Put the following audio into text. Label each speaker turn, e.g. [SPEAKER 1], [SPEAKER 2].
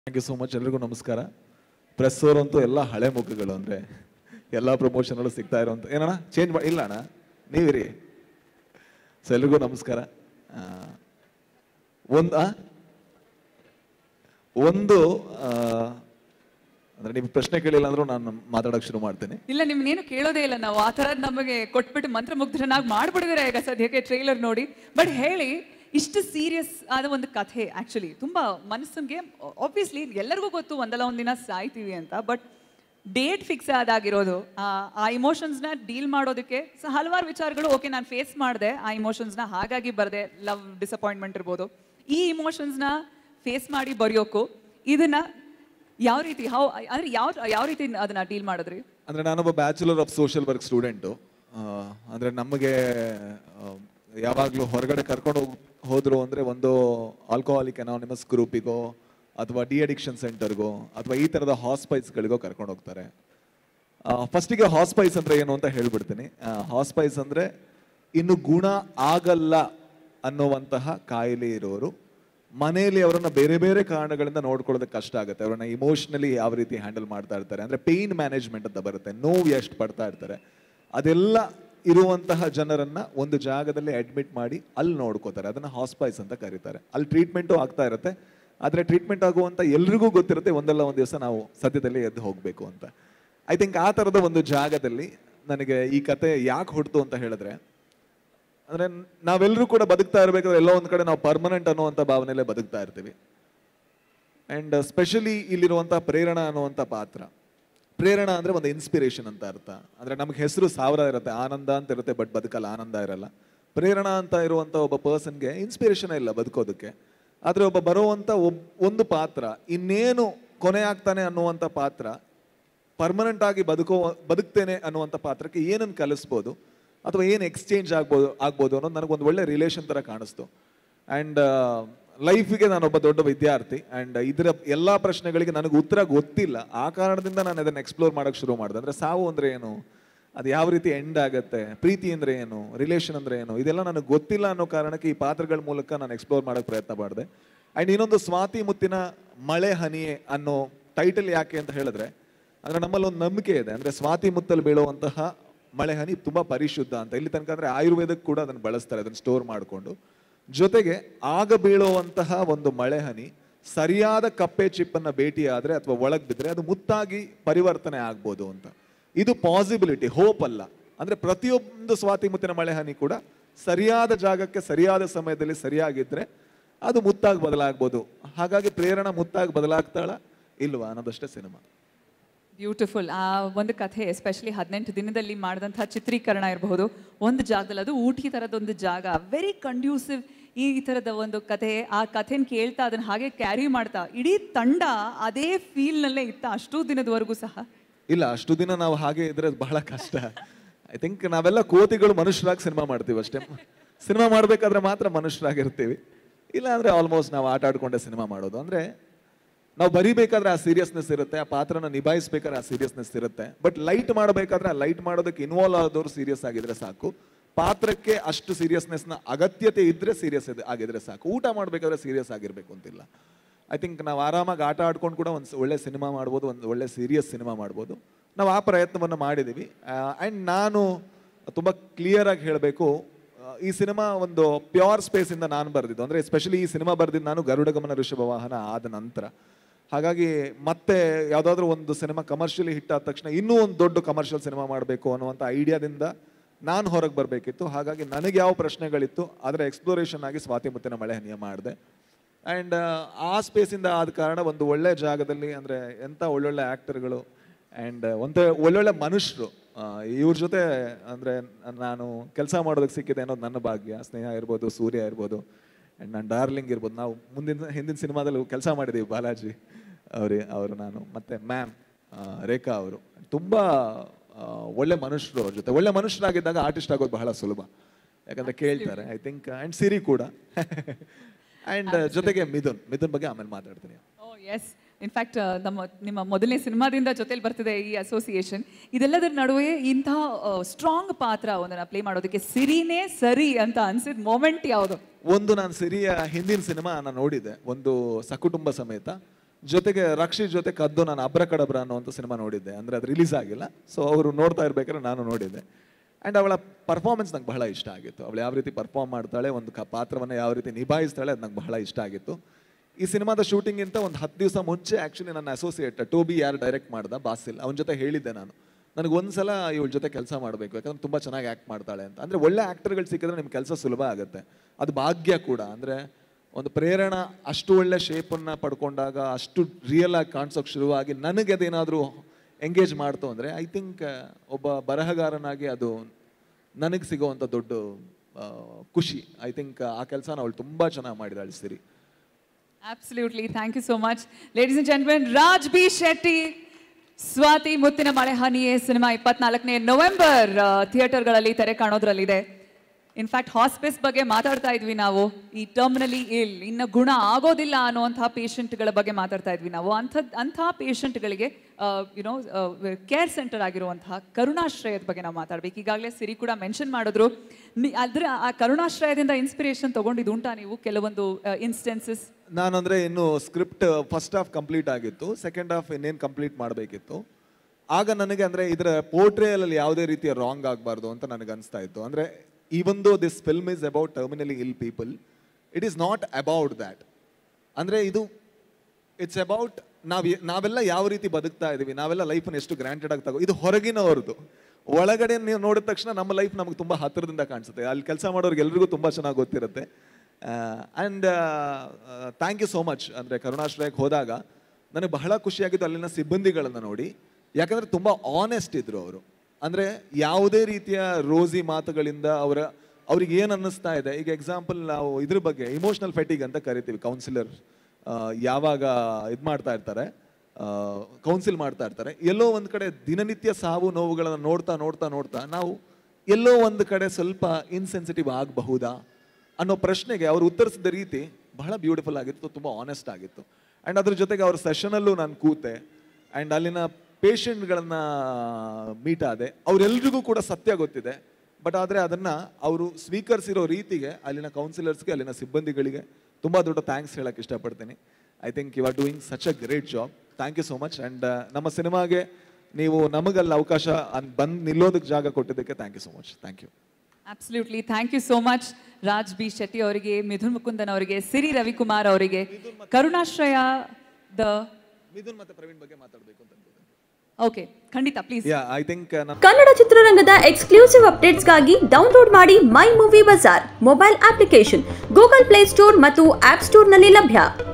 [SPEAKER 1] Thank you so much. ಎಲ್ರಿಗೂ ನಮಸ್ಕಾರ. Press ಅವರು ಅಂತೂ ಎಲ್ಲ ಹಳೆ ಮುಖಗಳು, ಅಂದರೆ ಎಲ್ಲ ಪ್ರಮೋಷನ್ಗಳು ಸಿಗ್ತಾ ಇರೋಂಥ ಏನಣ್ಣ ಚೇಂಜ್ ಇಲ್ಲ ಅಣ್ಣ ನೀವಿರಿ. ಸೊ ಎಲ್ರಿಗೂ ನಮಸ್ಕಾರ. ಒಂದು ಅಂದ್ರೆ ನೀವು ಪ್ರಶ್ನೆ ಕೇಳಿಲ್ಲ ಅಂದ್ರೂ ನಾನು ಮಾತಾಡೋಕೆ ಶುರು ಮಾಡ್ತೇನೆ.
[SPEAKER 2] ಇಲ್ಲ, ನಿಮ್ನೇನು ಕೇಳೋದೇ ಇಲ್ಲ ನಾವು. ಆ ಥರದ್ದು ನಮಗೆ ಕೊಟ್ಬಿಟ್ಟು ಮಂತ್ರಮುಗ್ಧರನ್ನಾಗಿ ಮಾಡ್ಬಿಡಿದ್ರೆ ಈಗ ಸದ್ಯಕ್ಕೆ ಟ್ರೈಲರ್ ನೋಡಿ. ಬಟ್ ಹೇಳಿ, ಇಷ್ಟು ಸೀರಿಯಸ್ ಆದ ಒಂದು ಕಥೆ ಆ್ಯಕ್ಚುಲಿ ತುಂಬ ಮನಸ್ಸಿಗೆ ಆಬ್ವಿಯಸ್ಲಿ ಎಲ್ಲರಿಗೂ ಗೊತ್ತು ಒಂದಲ್ಲ ಒಂದಿನ ಸಾಯ್ತೀವಿ ಅಂತ. ಬಟ್ ಡೇಟ್ ಫಿಕ್ಸ್ ಆದಾಗಿರೋದು, ಆ ಇಮೋಷನ್ಸ್ನ ಡೀಲ್ ಮಾಡೋದಕ್ಕೆ ಹಲವಾರು ವಿಚಾರಗಳು ಓಕೆ ನಾನು ಫೇಸ್ ಮಾಡಿದೆ ಆ ಇಮೋಷನ್ಸ್ನ, ಹಾಗಾಗಿ ಬರದೆ ಲವ್ ಡಿಸಪಾಯಿಂಟ್ಮೆಂಟ್ ಇರ್ಬೋದು. ಈ ಇಮೋಷನ್ಸ್ನ ಫೇಸ್ ಮಾಡಿ ಬರೆಯೋಕ್ಕೂ ಇದನ್ನ ಯಾವ ರೀತಿ ಅಂದರೆ ಯಾವ ರೀತಿ ಅದನ್ನ ಡೀಲ್ ಮಾಡಿದ್ರಿ?
[SPEAKER 1] ಅಂದರೆ ನಾನೊಬ್ಬ bachelor of social work student. ಅಂದರೆ ನಮಗೆ ಯಾವಾಗಲೂ ಹೊರಗಡೆ ಕರ್ಕೊಂಡು ಹೋದ್ರು ಅಂದರೆ ಒಂದು ಆಲ್ಕೋಹಾಲಿಕ್ ಅನಾನಿಮಸ್ ಗ್ರೂಪಿಗೋ ಅಥವಾ ಡಿ ಅಡಿಕ್ಷನ್ ಸೆಂಟರ್ಗೋ ಅಥವಾ ಈ ಥರದ ಹಾಸ್ಪೈಸ್ಗಳಿಗೋ ಕರ್ಕೊಂಡು ಹೋಗ್ತಾರೆ. ಫಸ್ಟಿಗೆ ಹಾಸ್ಪೈಸ್ ಅಂದರೆ ಏನು ಅಂತ ಹೇಳ್ಬಿಡ್ತೀನಿ. ಹಾಸ್ಪೈಸ್ ಅಂದರೆ ಇನ್ನು ಗುಣ ಆಗಲ್ಲ ಅನ್ನುವಂತಹ ಕಾಯಿಲೆ ಇರೋರು ಮನೆಯಲ್ಲಿ ಅವರನ್ನ ಬೇರೆ ಬೇರೆ ಕಾರಣಗಳಿಂದ ನೋಡ್ಕೊಳ್ಳೋದಕ್ಕೆ ಕಷ್ಟ ಆಗುತ್ತೆ. ಅವರನ್ನ ಇಮೋಷನಲಿ ಯಾವ ರೀತಿ ಹ್ಯಾಂಡಲ್ ಮಾಡ್ತಾ ಇರ್ತಾರೆ, ಅಂದರೆ ಪೇಯ್ನ್ ಮ್ಯಾನೇಜ್ಮೆಂಟ್ ಅಂತ ಬರುತ್ತೆ, ನೋವು ಎಷ್ಟು ಪಡ್ತಾ ಇರ್ತಾರೆ, ಅದೆಲ್ಲ ಇರುವಂತಹ ಜನರನ್ನ ಒಂದು ಜಾಗದಲ್ಲಿ ಅಡ್ಮಿಟ್ ಮಾಡಿ ಅಲ್ಲಿ ನೋಡ್ಕೋತಾರೆ. ಅದನ್ನ ಹಾಸ್ಪೈಸ್ ಅಂತ ಕರೀತಾರೆ. ಅಲ್ಲಿ ಟ್ರೀಟ್ಮೆಂಟು ಆಗ್ತಾ ಇರುತ್ತೆ. ಆದರೆ ಟ್ರೀಟ್ಮೆಂಟ್ ಆಗುವಂತ ಎಲ್ರಿಗೂ ಗೊತ್ತಿರುತ್ತೆ ಒಂದಲ್ಲ ಒಂದು ದಿವಸ ನಾವು ಸದ್ಯದಲ್ಲಿ ಎದ್ದು ಹೋಗಬೇಕು ಅಂತ. ಐ ಥಿಂಕ್ ಆ ಥರದ ಒಂದು ಜಾಗದಲ್ಲಿ ನನಗೆ ಈ ಕತೆ ಯಾಕೆ ಹುಡ್ತು ಅಂತ ಹೇಳಿದ್ರೆ, ಅಂದರೆ ನಾವೆಲ್ಲರೂ ಕೂಡ ಬದುಕ್ತಾ ಇರಬೇಕಾದ್ರೆ ಎಲ್ಲೋ ಒಂದು ಕಡೆ ನಾವು ಪರ್ಮನೆಂಟ್ ಅನ್ನುವಂಥ ಭಾವನೆಯಲ್ಲೇ ಬದುಕ್ತಾ ಇರ್ತೀವಿ. ಆ್ಯಂಡ್ ಸ್ಪೆಷಲಿ ಇಲ್ಲಿರುವಂಥ ಪ್ರೇರಣಾ ಅನ್ನುವಂಥ ಪಾತ್ರ. ಪ್ರೇರಣಾ ಅಂದರೆ ಒಂದು ಇನ್ಸ್ಪಿರೇಷನ್ ಅಂತ ಅರ್ಥ. ಅಂದರೆ ನಮಗೆ ಹೆಸರು ಸಾವಿರ ಇರುತ್ತೆ, ಆನಂದ ಅಂತ ಇರುತ್ತೆ, ಬಟ್ ಬದುಕಲ್ಲ, ಆನಂದ ಇರಲ್ಲ. ಪ್ರೇರಣಾ ಅಂತ ಇರುವಂಥ ಒಬ್ಬ ಪರ್ಸನ್ಗೆ ಇನ್ಸ್ಪಿರೇಷನ್ ಇಲ್ಲ ಬದುಕೋದಕ್ಕೆ. ಆದರೆ ಒಬ್ಬ ಬರುವಂಥ ಒಂದು ಪಾತ್ರ ಇನ್ನೇನು ಕೊನೆ ಆಗ್ತಾನೆ ಅನ್ನುವಂಥ ಪಾತ್ರ, ಪರ್ಮನೆಂಟ್ ಆಗಿ ಬದುಕ್ತೇನೆ ಅನ್ನುವಂಥ ಪಾತ್ರಕ್ಕೆ ಏನನ್ನು ಕಲಿಸ್ಬೋದು ಅಥವಾ ಏನು ಎಕ್ಸ್ಚೇಂಜ್ ಆಗ್ಬೋದು ಅನ್ನೋದು ನನಗೊಂದು ಒಳ್ಳೆ ರಿಲೇಷನ್ ಥರ ಕಾಣಿಸ್ತು. ಆ್ಯಂಡ್ ಲೈಫಿಗೆ ನಾನೊಬ್ಬ ದೊಡ್ಡ ವಿದ್ಯಾರ್ಥಿ. ಆ್ಯಂಡ್ ಇದರ ಎಲ್ಲ ಪ್ರಶ್ನೆಗಳಿಗೆ ನನಗೆ ಉತ್ತರ ಗೊತ್ತಿಲ್ಲ. ಆ ಕಾರಣದಿಂದ ನಾನು ಅದನ್ನು ಎಕ್ಸ್ಪ್ಲೋರ್ ಮಾಡೋಕ್ಕೆ ಶುರು ಮಾಡಿದೆ. ಅಂದರೆ ಸಾವು ಅಂದರೆ ಏನು, ಅದು ಯಾವ ರೀತಿ ಎಂಡ್ ಆಗುತ್ತೆ, ಪ್ರೀತಿ ಅಂದರೆ ಏನು, ರಿಲೇಷನ್ ಅಂದರೆ ಏನು, ಇದೆಲ್ಲ ನನಗೆ ಗೊತ್ತಿಲ್ಲ ಅನ್ನೋ ಕಾರಣಕ್ಕೆ ಈ ಪಾತ್ರಗಳ ಮೂಲಕ ನಾನು ಎಕ್ಸ್ಪ್ಲೋರ್ ಮಾಡೋಕ್ಕೆ ಪ್ರಯತ್ನ ಮಾಡಿದೆ. ಆ್ಯಂಡ್ ಇನ್ನೊಂದು ಸ್ವಾತಿ ಮುತ್ತಿನ ಮಳೆ ಹನಿಯೇ ಅನ್ನೋ ಟೈಟಲ್ ಯಾಕೆ ಅಂತ ಹೇಳಿದ್ರೆ, ಅಂದರೆ ನಮ್ಮಲ್ಲಿ ಒಂದು ನಂಬಿಕೆ ಇದೆ. ಅಂದರೆ ಸ್ವಾತಿ ಮುತ್ತಲ್ಲಿ ಬೀಳುವಂತಹ ಮಳೆ ಹನಿ ತುಂಬ ಪರಿಶುದ್ಧ ಅಂತ. ಇಲ್ಲಿ ತನಕ ಅಂದರೆ ಆಯುರ್ವೇದಕ್ಕೆ ಕೂಡ ಅದನ್ನು ಬಳಸ್ತಾರೆ, ಅದನ್ನು ಸ್ಟೋರ್ ಮಾಡಿಕೊಂಡು. ಜೊತೆಗೆ ಆಗ ಬೀಳುವಂತಹ ಒಂದು ಮಳೆ ಹನಿ ಸರಿಯಾದ ಕಪ್ಪೆ ಚಿಪ್ಪನ್ನು ಭೇಟಿ ಆದರೆ ಅಥವಾ ಒಳಗೆ ಬಿದ್ದರೆ ಅದು ಮುತ್ತಾಗಿ ಪರಿವರ್ತನೆ ಆಗ್ಬೋದು ಅಂತ. ಇದು ಪಾಸಿಬಿಲಿಟಿ, ಹೋಪ್ ಅಲ್ಲ. ಅಂದರೆ ಪ್ರತಿಯೊಂದು ಸ್ವಾತಿ ಮುತ್ತಿನ ಮಳೆ ಹನಿ ಕೂಡ ಸರಿಯಾದ ಜಾಗಕ್ಕೆ ಸರಿಯಾದ ಸಮಯದಲ್ಲಿ ಸರಿಯಾಗಿದ್ದರೆ ಅದು ಮುತ್ತಾಗಿ ಬದಲಾಗ್ಬೋದು. ಹಾಗಾಗಿ ಪ್ರೇರಣಾ ಮುತ್ತಾಗಿ ಬದಲಾಗ್ತಾಳ ಇಲ್ವಾ ಅನ್ನೋದಷ್ಟೇ ಸಿನಿಮಾ.
[SPEAKER 2] ಬ್ಯೂಟಿಫುಲ್. ಆ ಒಂದು ಕಥೆ ಎಸ್ಪೆಷಲಿ 18 ದಿನದಲ್ಲಿ ಮಾಡಿದಂಥ ಚಿತ್ರೀಕರಣ ಇರಬಹುದು ಒಂದು ಜಾಗದಲ್ಲಿ, ಅದು ಊಟಿ ಥರದೊಂದು ಜಾಗ, ವೆರಿ ಕಂಡ್ಯೂಸಿವ್. ಈ ಥರದ ಒಂದು ಕಥೆ, ಆ ಕಥೆನ ಕೇಳ್ತಾ ಅದನ್ನು ಹಾಗೆ ಕ್ಯಾರಿ ಮಾಡ್ತಾ ಇಡೀ ತಂಡ ಅದೇ ಫೀಲ್ನಲ್ಲೇ ಇತ್ತ ಅಷ್ಟು ದಿನದವರೆಗೂ ಸಹ?
[SPEAKER 1] ಇಲ್ಲ, ಅಷ್ಟು ದಿನ ನಾವು ಹಾಗೆ ಇದ್ರೆ ಬಹಳ ಕಷ್ಟ. ಐ ಥಿಂಕ್ ನಾವೆಲ್ಲ ಕೋತಿಗಳು ಮನುಷ್ಯರಾಗಿ ಸಿನಿಮಾ ಮಾಡ್ತೀವಿ ಅಷ್ಟೇ. ಸಿನಿಮಾ ಮಾಡಬೇಕಾದ್ರೆ ಮಾತ್ರ ಮನುಷ್ಯರಾಗಿರ್ತೀವಿ, ಇಲ್ಲ ಅಂದರೆ ಆಲ್ಮೋಸ್ಟ್ ನಾವು ಆಟ ಆಡ್ಕೊಂಡೆ ಸಿನಿಮಾ ಮಾಡೋದು. ಅಂದರೆ ನಾವು ಬರಿಬೇಕಾದ್ರೆ ಆ ಸೀರಿಯಸ್ನೆಸ್ ಇರುತ್ತೆ, ಆ ಪಾತ್ರನ ನಿಭಾಯಿಸ್ಬೇಕಾದ್ರೆ ಆ ಸೀರಿಯಸ್ನೆಸ್ ಇರುತ್ತೆ. ಬಟ್ ಲೈಟ್ ಮಾಡಬೇಕಾದ್ರೆ ಆ ಲೈಟ್ ಮಾಡೋದಕ್ಕೆ ಇನ್ವಾಲ್ವ್ ಆದವರು ಸೀರಿಯಸ್ ಆಗಿದ್ರೆ ಸಾಕು. ಪಾತ್ರಕ್ಕೆ ಅಷ್ಟು ಸೀರಿಯಸ್ನೆಸ್ನ ಅಗತ್ಯತೆ ಇದ್ರೆ ಸೀರಿಯಸ್ ಆಗಿದ್ರೆ ಸಾಕು. ಊಟ ಮಾಡಬೇಕಾದ್ರೆ ಸೀರಿಯಸ್ ಆಗಿರ್ಬೇಕು ಅಂತಿಲ್ಲ. ಐ ಥಿಂಕ್ ನಾವು ಆರಾಮಾಗಿ ಆಟ ಆಡ್ಕೊಂಡು ಕೂಡ ಒಂದು ಒಳ್ಳೆ ಸಿನಿಮಾ ಮಾಡ್ಬೋದು, ಒಂದು ಒಳ್ಳೆ ಸೀರಿಯಸ್ ಸಿನಿಮಾ ಮಾಡ್ಬೋದು. ನಾವು ಆ ಪ್ರಯತ್ನವನ್ನು ಮಾಡಿದ್ದೀವಿ. ಆ್ಯಂಡ್ ನಾನು ತುಂಬ ಕ್ಲಿಯರಾಗಿ ಹೇಳಬೇಕು, ಈ ಸಿನಿಮಾ ಒಂದು ಪ್ಯೂರ್ ಸ್ಪೇಸಿಂದ ನಾನು ಬರೆದಿದ್ದು. ಅಂದರೆ ಎಸ್ಪೆಷಲಿ ಈ ಸಿನಿಮಾ ಬರೆದಿದ್ದು ನಾನು ಗರುಡಗಮನ ಋಷಭ ವಾಹನ ಆದ ನಂತರ. ಹಾಗಾಗಿ ಮತ್ತೆ ಯಾವುದಾದ್ರೂ ಒಂದು ಸಿನಿಮಾ ಕಮರ್ಷಿಯಲಿ ಹಿಟ್ ಆದ ತಕ್ಷಣ ಇನ್ನೂ ಒಂದು ದೊಡ್ಡ ಕಮರ್ಷಿಯಲ್ ಸಿನಿಮಾ ಮಾಡಬೇಕು ಅನ್ನುವಂಥ ಐಡಿಯಾದಿಂದ ನಾನು ಹೊರಗೆ ಬರಬೇಕಿತ್ತು. ಹಾಗಾಗಿ ನನಗೆ ಯಾವ ಪ್ರಶ್ನೆಗಳಿತ್ತು ಅದರ ಎಕ್ಸ್ಪ್ಲೋರೇಷನ್ ಆಗಿ ಸ್ವಾತಿ ಮುತ್ತಿನ ಮಳೆ ಹನಿಯ ಮಾಡಿದೆ. ಆ್ಯಂಡ್ ಆ ಸ್ಪೇಸಿಂದ ಆದ ಕಾರಣ ಒಂದು ಒಳ್ಳೆ ಜಾಗದಲ್ಲಿ, ಅಂದರೆ ಎಂಥ ಒಳ್ಳೊಳ್ಳೆ ಆ್ಯಕ್ಟರ್ಗಳು ಆ್ಯಂಡ್ ಒಂದು ಒಳ್ಳೊಳ್ಳೆ ಮನುಷ್ಯರು, ಇವ್ರ ಜೊತೆ ಅಂದರೆ ನಾನು ಕೆಲಸ ಮಾಡೋದಕ್ಕೆ ಸಿಕ್ಕಿದೆ ಅನ್ನೋದು ನನ್ನ ಭಾಗ್ಯ. ಸ್ನೇಹ ಇರ್ಬೋದು, ಸೂರ್ಯ ಇರ್ಬೋದು, ಆ್ಯಂಡ್ ನನ್ನ ಡಾರ್ಲಿಂಗ್ ಇರ್ಬೋದು. ನಾವು ಹಿಂದಿನ ಸಿನಿಮಾದಲ್ಲಿ ಕೆಲಸ ಮಾಡಿದ್ದೀವಿ, ಬಾಲಾಜಿ ಅವರು, ನಾನು ಮತ್ತು ಮ್ಯಾಮ್ ರೇಖಾ ಅವರು. ತುಂಬ ಒಳ್ಳೆ ಮನುಷ್ಯರು. ಅವ್ರ ಜೊತೆ ಒಳ್ಳೆ ಮನುಷ್ಯರಾಗಿದ್ದಾಗ ಆರ್ಟಿಸ್ಟ್ ಆಗೋದು ಬಹಳ ಸುಲಭ, ಯಾಕಂದರೆ ಕೇಳ್ತಾರೆ. ಐ ಥಿಂಕ್ ಆ್ಯಂಡ್ ಸಿರಿ ಕೂಡ. ಆ್ಯಂಡ್ ಜೊತೆಗೆ ಮಿಥುನ್ ಬಗ್ಗೆ ಆಮೇಲೆ ಮಾತಾಡ್ತೀನಿ.
[SPEAKER 2] ಎಸ್, ಇನ್ಫ್ಯಾಕ್ಟ್ ನಿಮ್ಮ ಮೊದಲನೇ ಸಿನಿಮಾದಿಂದ ಜೊತೆಲಿ ಬರ್ತಿದೆ ಈ ಅಸೋಸಿಯೇಷನ್. ಇದೆಲ್ಲದರ ನಡುವೆ ಇಂಥ ಸ್ಟ್ರಾಂಗ್ ಪಾತ್ರ ಒಂದನ್ನು ಪ್ಲೇ ಮಾಡೋದಕ್ಕೆ ಸಿರಿನೇ ಸರಿ ಅಂತ ಅನ್ಸಿದ ಮೊಮೆಂಟ್ ಯಾವುದು?
[SPEAKER 1] ಒಂದು, ನಾನು ಸಿರಿಯ ಹಿಂದಿನ ಸಿನಿಮಾ ನಾನು ನೋಡಿದ್ದೆ, ಒಂದು ಸಕುಟುಂಬ ಸಮೇತ. ಜೊತೆಗೆ ರಕ್ಷಿತ್ ಜೊತೆ ಕದ್ದು ನಾನು ಅಬ್ರಕಡಬ್ರ ಅನ್ನುವಂಥ ಸಿನಿಮಾ ನೋಡಿದ್ದೆ, ಅಂದರೆ ಅದು ರಿಲೀಸ್ ಆಗಿಲ್ಲ. ಸೊ ಅವರು ನೋಡ್ತಾ ಇರ್ಬೇಕಾದ್ರೆ ನಾನು ನೋಡಿದ್ದೆ. ಆ್ಯಂಡ್ ಅವಳ ಪರ್ಫಾರ್ಮೆನ್ಸ್ ನಂಗೆ ಬಹಳ ಇಷ್ಟ ಆಗಿತ್ತು. ಅವಳು ಯಾವ ರೀತಿ ಪರ್ಫಾರ್ಮ್ ಮಾಡ್ತಾಳೆ, ಒಂದು ಪಾತ್ರವನ್ನು ಯಾವ ರೀತಿ ನಿಭಾಯಿಸ್ತಾಳೆ, ಅದು ನಂಗೆ ಬಹಳ ಇಷ್ಟ ಆಗಿತ್ತು. ಈ ಸಿನಿಮಾದ ಶೂಟಿಂಗಿಂತ ಒಂದು 10 ದಿವಸ ಮುಂಚೆ ಆ್ಯಕ್ಚುಲಿ ನನ್ನ ಅಸೋಸಿಯೇಟ್ ಟೋಬಿ ಯಾರು ಡೈರೆಕ್ಟ್ ಮಾಡ್ದ, ಬಾಸಿಲ್, ಅವನ ಜೊತೆ ಹೇಳಿದ್ದೆ ನಾನು, ನನಗೆ ಒಂದ್ಸಲ ಇವಳ ಜೊತೆ ಕೆಲಸ ಮಾಡಬೇಕು, ಯಾಕಂದ್ರೆ ತುಂಬ ಚೆನ್ನಾಗಿ ಆ್ಯಕ್ಟ್ ಮಾಡ್ತಾಳೆ ಅಂತ. ಅಂದರೆ ಒಳ್ಳೆ ಆ್ಯಕ್ಟರ್ಗಳು ಸಿಕ್ಕಿದ್ರೆ ನಿಮ್ಮ ಕೆಲಸ ಸುಲಭ ಆಗುತ್ತೆ, ಅದು ಭಾಗ್ಯ ಕೂಡ. ಅಂದರೆ ಒಂದು ಪ್ರೇರಣಾ ಅಷ್ಟು ಒಳ್ಳೆ ಶೇಪನ್ನು ಪಡ್ಕೊಂಡಾಗ ಅಷ್ಟು ರಿಯಲ್ ಆಗಿ ಕಾಣಿಸೋಕೆ ಶುರುವಾಗಿ ನನಗೆ ಅದೇನಾದರೂ ಎಂಗೇಜ್ ಮಾಡ್ತು ಅಂದರೆ ಐ ಥಿಂಕ್ ಒಬ್ಬ ಬರಹಗಾರನಾಗಿ ಅದು ನನಗೆ ಸಿಗೋವಂಥ ದೊಡ್ಡ ಖುಷಿ. ಐ ಥಿಂಕ್ ಆ ಕೆಲಸನ ಅವಳು ತುಂಬ ಚೆನ್ನಾಗಿ ಮಾಡಿದಾಳೆ ಸಿರಿ.
[SPEAKER 2] Absolutely. Thank you so much. Ladies and gentlemen, Raj B. Shetty, Swati ಮುತ್ತಿನ ಮಳೆ ಹನಿಯೇ ಸಿನಿಮಾ 24ನೇ ನವೆಂಬರ್ ಥಿಯೇಟರ್ಗಳಲ್ಲಿ ತೆರೆ ಕಾಣೋದ್ರಲ್ಲಿದೆ. ಇನ್ಫ್ಯಾಕ್ಟ್ ಹಾಸ್ಪಿಸ್ ಬಗ್ಗೆ ಮಾತಾಡ್ತಾ ಇದ್ವಿ ನಾವು, ಈ ಟರ್ಮಿನಲಿ ಇಲ್ ಇನ್ನು ಗುಣ ಆಗೋದಿಲ್ಲ ಅನ್ನುವಂಥ ಪೇಷಂಟ್ಗಳ ಬಗ್ಗೆ ಮಾತಾಡ್ತಾ ಇದ್ವಿ ನಾವು. ಅಂಥ ಪೇಷಂಟ್ಗಳಿಗೆ ಯುನೋ ಕೇರ್ ಸೆಂಟರ್ ಆಗಿರುವಂತಹ ಕರುಣಾಶ್ರಯದ ಬಗ್ಗೆ ನಾವು ಮಾತಾಡ್ಬೇಕು. ಈಗಾಗಲೇ ಸಿರಿ ಕೂಡ ಮೆನ್ಷನ್ ಮಾಡಿದ್ರು, ಅದರ ಆ ಕರುಣಾಶ್ರಯದಿಂದ ಇನ್ಸ್ಪಿರೇಷನ್ ತೊಗೊಂಡಿದ್ದು ಉಂಟಾ ನೀವು ಕೆಲವೊಂದು ಇನ್ಸ್ಟೆನ್ಸಸ್?
[SPEAKER 1] ನಾನು ಅಂದರೆ ಇನ್ನು ಸ್ಕ್ರಿಪ್ಟ್ ಫಸ್ಟ್ ಹಾಫ್ ಕಂಪ್ಲೀಟ್ ಆಗಿತ್ತು, ಸೆಕೆಂಡ್ ಹಾಫ್ ಇನ್ನೇನು ಕಂಪ್ಲೀಟ್ ಮಾಡಬೇಕಿತ್ತು. ಆಗ ನನಗೆ ಅಂದರೆ ಇದರ ಪೋರ್ಟ್ರೇಯಲಲ್ಲಿ ಯಾವುದೇ ರೀತಿಯ ರಾಂಗ್ ಆಗಬಾರ್ದು ಅಂತ ನನಗೆ ಅನಿಸ್ತಾ ಇತ್ತು. ಅಂದರೆ even though this film is about terminally ill people, it is not about that. ಅಂದರೆ ಇದು ಇಟ್ಸ್ ಅಬೌಟ್ ನಾವೆಲ್ಲ ಯಾವ ರೀತಿ ಬದುಕ್ತಾ ಇದ್ದೀವಿ, ನಾವೆಲ್ಲ ಲೈಫನ್ನು ಎಷ್ಟು ಗ್ರಾಂಟೆಡ್ ಆಗಿ ಇದು ಹೊರಗಿನವ್ರದ್ದು. ಒಳಗಡೆ ನೀವು ನೋಡಿದ ತಕ್ಷಣ ನಮ್ಮ ಲೈಫ್ ನಮಗೆ ತುಂಬ ಹತ್ತಿರದಿಂದ ಕಾಣಿಸುತ್ತೆ. ಅಲ್ಲಿ ಕೆಲಸ ಮಾಡೋರಿಗೆ ಎಲ್ರಿಗೂ ತುಂಬ ಚೆನ್ನಾಗಿ ಗೊತ್ತಿರುತ್ತೆ. And thank you so much. ಅಂದರೆ ಕರುಣಾಶ್ರಯಕ್ಕೆ ಹೋದಾಗ ನನಗೆ ಬಹಳ ಖುಷಿಯಾಗಿದ್ದು ಅಲ್ಲಿನ ಸಿಬ್ಬಂದಿಗಳನ್ನು ನೋಡಿ, ಯಾಕಂದರೆ ತುಂಬ ಆನೆಸ್ಟ್ ಇದ್ರು ಅವರು. ಅಂದರೆ ಯಾವುದೇ ರೀತಿಯ ರೋಸಿ ಮಾತುಗಳಿಂದ ಅವ್ರಿಗೆ ಏನು ಅನ್ನಿಸ್ತಾ ಇದೆ. ಈಗ ಎಕ್ಸಾಂಪಲ್ ನಾವು ಇದ್ರ ಬಗ್ಗೆ ಇಮೋಷನಲ್ ಫೆಟಿಗ್ ಅಂತ ಕರಿತೀವಿ. ಕೌನ್ಸಿಲರ್ ಯಾವಾಗ ಇದು ಮಾಡ್ತಾ ಇರ್ತಾರೆ, ಕೌನ್ಸಿಲ್ ಮಾಡ್ತಾ ಇರ್ತಾರೆ, ಎಲ್ಲೋ ಒಂದು ಕಡೆ ದಿನನಿತ್ಯ ಸಾವು ನೋವುಗಳನ್ನು ನೋಡ್ತಾ ನೋಡ್ತಾ ನೋಡ್ತಾ ನಾವು ಎಲ್ಲೋ ಒಂದು ಕಡೆ ಸ್ವಲ್ಪ ಇನ್ಸೆನ್ಸಿಟಿವ್ ಆಗಬಹುದಾ ಅನ್ನೋ ಪ್ರಶ್ನೆಗೆ ಅವರು ಉತ್ತರಿಸಿದ ರೀತಿ ಬಹಳ ಬ್ಯೂಟಿಫುಲ್ ಆಗಿತ್ತು, ತುಂಬ ಆನೆಸ್ಟ್ ಆಗಿತ್ತು. ಆ್ಯಂಡ್ ಅದ್ರ ಜೊತೆಗೆ ಅವ್ರ ಸೆಷನಲ್ಲೂ ನಾನು ಕೂತೆ ಆ್ಯಂಡ್ ಅಲ್ಲಿನ ಪೇಷಂಟ್ಗಳನ್ನು ಮೀಟ್ ಆದೆ. ಅವರೆಲ್ರಿಗೂ ಕೂಡ ಸತ್ಯ ಗೊತ್ತಿದೆ, ಬಟ್ ಆದರೆ ಅದನ್ನು ಅವರು ಸ್ವೀಕರಿಸಿರೋ ರೀತಿಗೆ ಅಲ್ಲಿನ ಕೌನ್ಸಿಲರ್ಸ್ಗೆ, ಅಲ್ಲಿನ ಸಿಬ್ಬಂದಿಗಳಿಗೆ ತುಂಬ ದೊಡ್ಡ ಥ್ಯಾಂಕ್ಸ್ ಹೇಳಕ್ಕೆ ಇಷ್ಟಪಡ್ತೀನಿ. I think you are doing such a great job. Thank you so much. And ನಮ್ಮ ಸಿನಿಮಾಗೆ ನೀವು ನಮಗಲ್ಲಿ ಅವಕಾಶ ಬಂದು ನಿಲ್ಲೋದಕ್ಕೆ ಜಾಗ ಕೊಟ್ಟಿದ್ದಕ್ಕೆ thank you so much. Thank you.
[SPEAKER 2] Absolutely. Thank you so much Raj B Shetty ಅವರಿಗೆ, ಮಿಥುನ್ ಮುಕುಂದನ್ ಅವರಿಗೆ, ಸಿರಿ ರವಿಕುಮಾರ್ ಅವರಿಗೆ. ಕರುಣಾಶ್ರಯದ
[SPEAKER 1] ಮಿಥುನ್ ಮತ್ತು ಪ್ರವೀಣ್ ಬಗ್ಗೆ ಮಾತಾಡಬೇಕು ಅಂತ ಅನ್ಕೋತೀನಿ.
[SPEAKER 2] ಓಕೆ, ಖಂಡಿತ ಪ್ಲೀಸ್.
[SPEAKER 1] ಐ ಥಿಂಕ್
[SPEAKER 3] ಕನ್ನಡ ಚಿತ್ರರಂಗದ ಎಕ್ಸ್ಕ್ಲೂಸಿವ್ ಅಪ್ಡೇಟ್ಸ್ಗಾಗಿ ಡೌನ್ಲೋಡ್ ಮಾಡಿ My Movie Bazaar mobile application. Google Play Store ಮತ್ತು ಆಪ್ ಸ್ಟೋರ್ನಲ್ಲಿ ಲಭ್ಯ.